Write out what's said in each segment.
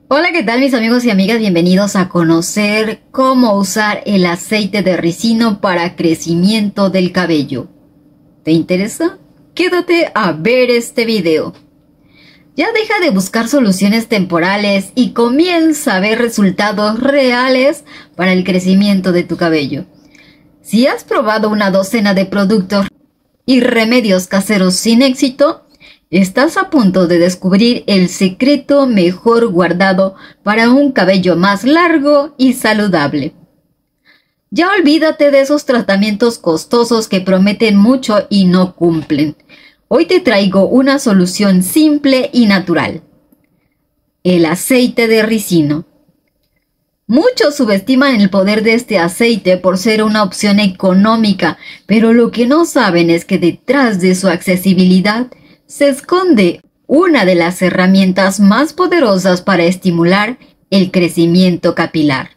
Hola, ¿qué tal mis amigos y amigas? Bienvenidos a conocer cómo usar el aceite de ricino para crecimiento del cabello. ¿Te interesa? Quédate a ver este video. Ya deja de buscar soluciones temporales y comienza a ver resultados reales para el crecimiento de tu cabello. Si has probado una docena de productos y remedios caseros sin éxito, estás a punto de descubrir el secreto mejor guardado para un cabello más largo y saludable. Ya olvídate de esos tratamientos costosos que prometen mucho y no cumplen. Hoy te traigo una solución simple y natural: el aceite de ricino. Muchos subestiman el poder de este aceite por ser una opción económica, pero lo que no saben es que detrás de su accesibilidad se esconde una de las herramientas más poderosas para estimular el crecimiento capilar.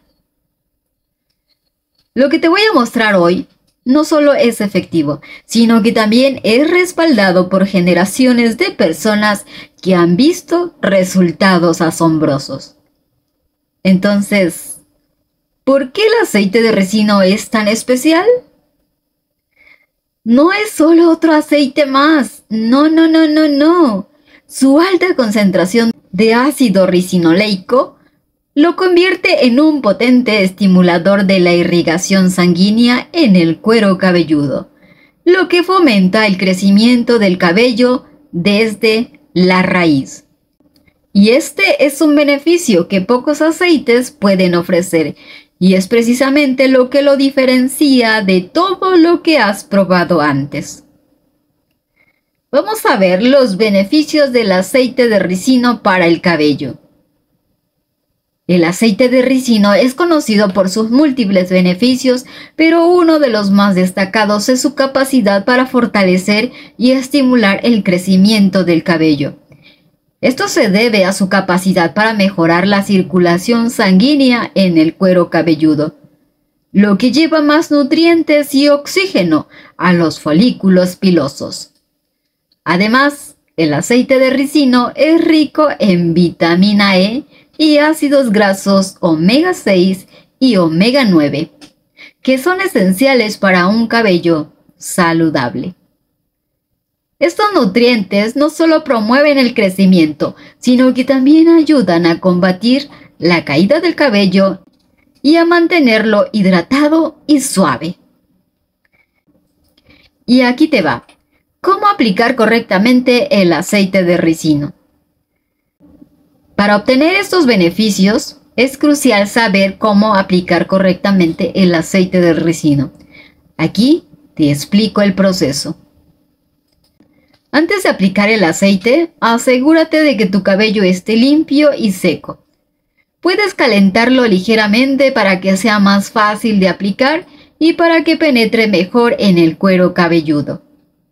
Lo que te voy a mostrar hoy no solo es efectivo, sino que también es respaldado por generaciones de personas que han visto resultados asombrosos. Entonces, ¿por qué el aceite de ricino es tan especial? No es solo otro aceite más. No. Su alta concentración de ácido ricinoleico lo convierte en un potente estimulador de la irrigación sanguínea en el cuero cabelludo, lo que fomenta el crecimiento del cabello desde la raíz. Y este es un beneficio que pocos aceites pueden ofrecer, y es precisamente lo que lo diferencia de todo lo que has probado antes. Vamos a ver los beneficios del aceite de ricino para el cabello. El aceite de ricino es conocido por sus múltiples beneficios, pero uno de los más destacados es su capacidad para fortalecer y estimular el crecimiento del cabello. Esto se debe a su capacidad para mejorar la circulación sanguínea en el cuero cabelludo, lo que lleva más nutrientes y oxígeno a los folículos pilosos. Además, el aceite de ricino es rico en vitamina E y ácidos grasos omega 6 y omega 9, que son esenciales para un cabello saludable. Estos nutrientes no solo promueven el crecimiento, sino que también ayudan a combatir la caída del cabello y a mantenerlo hidratado y suave. Y aquí te va: ¿cómo aplicar correctamente el aceite de ricino? Para obtener estos beneficios, es crucial saber cómo aplicar correctamente el aceite de ricino. Aquí te explico el proceso. Antes de aplicar el aceite, asegúrate de que tu cabello esté limpio y seco. Puedes calentarlo ligeramente para que sea más fácil de aplicar y para que penetre mejor en el cuero cabelludo.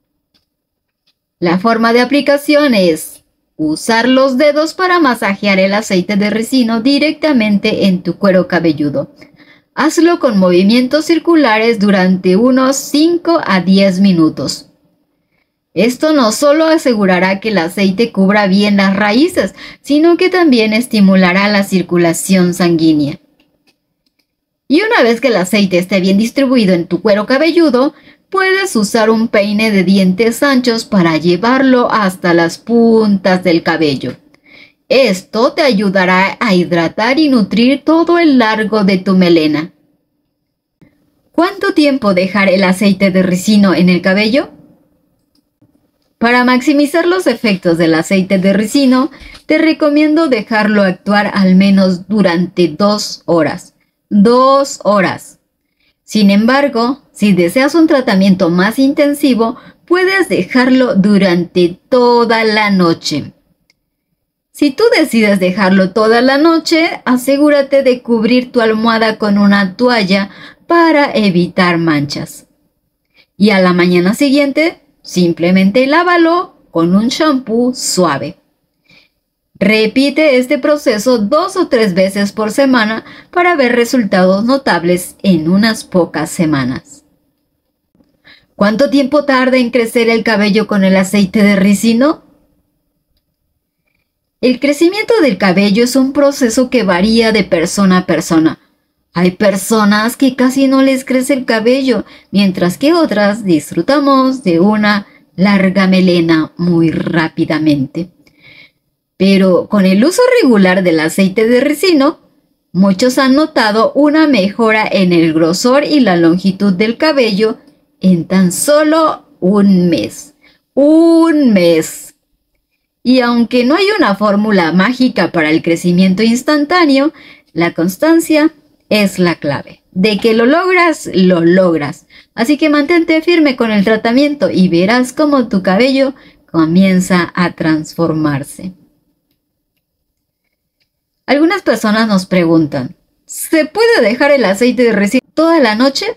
La forma de aplicación es usar los dedos para masajear el aceite de ricino directamente en tu cuero cabelludo. Hazlo con movimientos circulares durante unos 5 a 10 minutos. Esto no solo asegurará que el aceite cubra bien las raíces, sino que también estimulará la circulación sanguínea. Y una vez que el aceite esté bien distribuido en tu cuero cabelludo, puedes usar un peine de dientes anchos para llevarlo hasta las puntas del cabello. Esto te ayudará a hidratar y nutrir todo el largo de tu melena. ¿Cuánto tiempo dejar el aceite de ricino en el cabello? Para maximizar los efectos del aceite de ricino, te recomiendo dejarlo actuar al menos durante 2 horas. 2 horas. Sin embargo, si deseas un tratamiento más intensivo, puedes dejarlo durante toda la noche. Si tú decides dejarlo toda la noche, asegúrate de cubrir tu almohada con una toalla para evitar manchas. Y a la mañana siguiente, simplemente lávalo con un shampoo suave. Repite este proceso 2 o 3 veces por semana para ver resultados notables en unas pocas semanas. ¿Cuánto tiempo tarda en crecer el cabello con el aceite de ricino? El crecimiento del cabello es un proceso que varía de persona a persona. Hay personas que casi no les crece el cabello, mientras que otras disfrutamos de una larga melena muy rápidamente. Pero con el uso regular del aceite de ricino, muchos han notado una mejora en el grosor y la longitud del cabello en tan solo un mes. ¡Un mes! Y aunque no hay una fórmula mágica para el crecimiento instantáneo, la constancia es la clave. De que lo logras, lo logras. Así que mantente firme con el tratamiento y verás cómo tu cabello comienza a transformarse. Algunas personas nos preguntan, ¿se puede dejar el aceite de ricino toda la noche?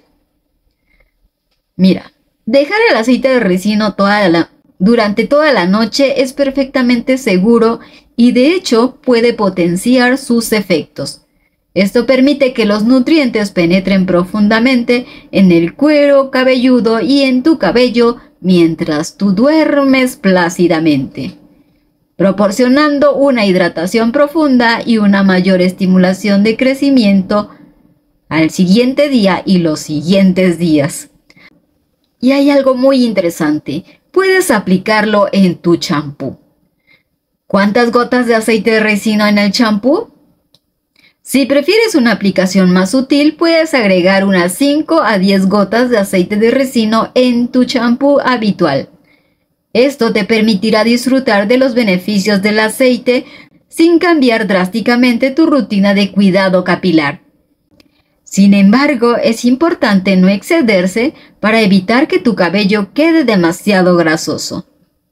Mira, dejar el aceite de ricino durante toda la noche es perfectamente seguro y de hecho puede potenciar sus efectos. Esto permite que los nutrientes penetren profundamente en el cuero cabelludo y en tu cabello mientras tú duermes plácidamente, proporcionando una hidratación profunda y una mayor estimulación de crecimiento al siguiente día y los siguientes días. Y hay algo muy interesante, puedes aplicarlo en tu champú. ¿Cuántas gotas de aceite de ricino en el champú? Si prefieres una aplicación más sutil, puedes agregar unas 5 a 10 gotas de aceite de ricino en tu champú habitual. Esto te permitirá disfrutar de los beneficios del aceite sin cambiar drásticamente tu rutina de cuidado capilar. Sin embargo, es importante no excederse para evitar que tu cabello quede demasiado grasoso.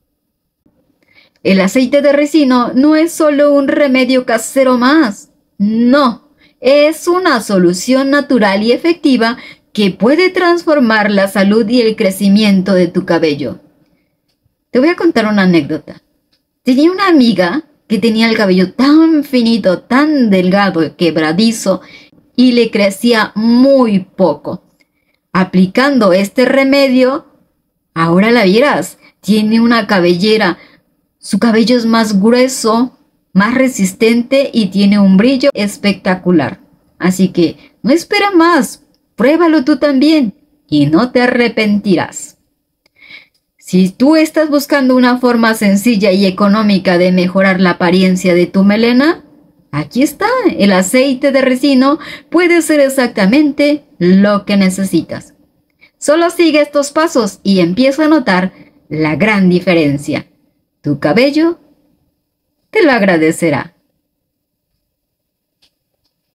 El aceite de ricino no es solo un remedio casero más. No, es una solución natural y efectiva que puede transformar la salud y el crecimiento de tu cabello. Te voy a contar una anécdota. Tenía una amiga que tenía el cabello tan finito, tan delgado y quebradizo y le crecía muy poco. Aplicando este remedio, ahora la vieras, tiene una cabellera. Su cabello es más grueso, más resistente y tiene un brillo espectacular. Así que no espera más, pruébalo tú también y no te arrepentirás. Si tú estás buscando una forma sencilla y económica de mejorar la apariencia de tu melena, aquí está, el aceite de ricino puede ser exactamente lo que necesitas. Solo sigue estos pasos y empieza a notar la gran diferencia. Tu cabello te lo agradecerá.